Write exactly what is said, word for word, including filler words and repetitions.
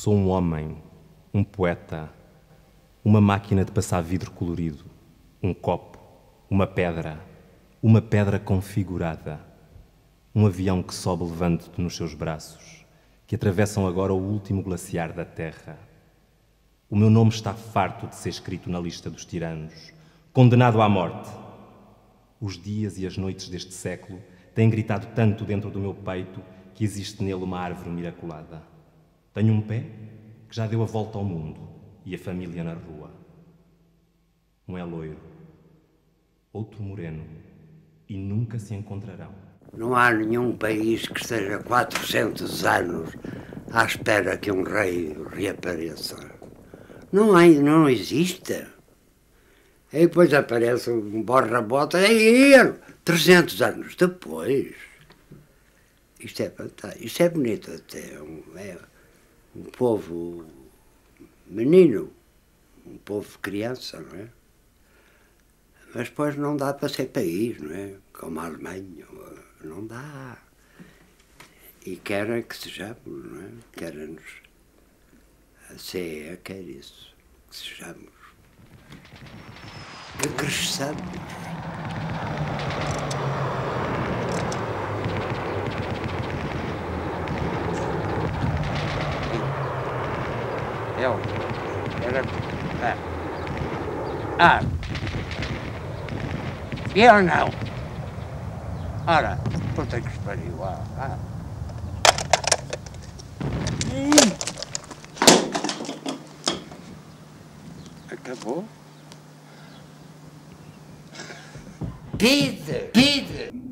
Sou um homem, um poeta, uma máquina de passar vidro colorido, um copo, uma pedra, uma pedra configurada, um avião que sobe levando-te nos seus braços, que atravessam agora o último glaciar da Terra. O meu nome está farto de ser escrito na lista dos tiranos, condenado à morte. Os dias e as noites deste século têm gritado tanto dentro do meu peito que existe nele uma árvore miraculada. Tenho um pé que já deu a volta ao mundo e a família na rua. Um é loiro, outro moreno, e nunca se encontrarão. Não há nenhum país que esteja quatrocentos anos à espera que um rei reapareça. Não, há, não existe. E depois aparece um borra-bota, e trezentos anos depois. Isto é fantástico, isto é bonito até. É um, é um povo menino, um povo criança, não é? Mas depois não dá para ser país, não é? Como a Alemanha, não dá. E querem que sejamos, não é? Querem-nos. A C E E quer isso, que sejamos. Que cresçamos. Eu era. Ah. Ah. Eu não. Ora, puta que espariu. Ah. Ah. Acabou? Pide, pide.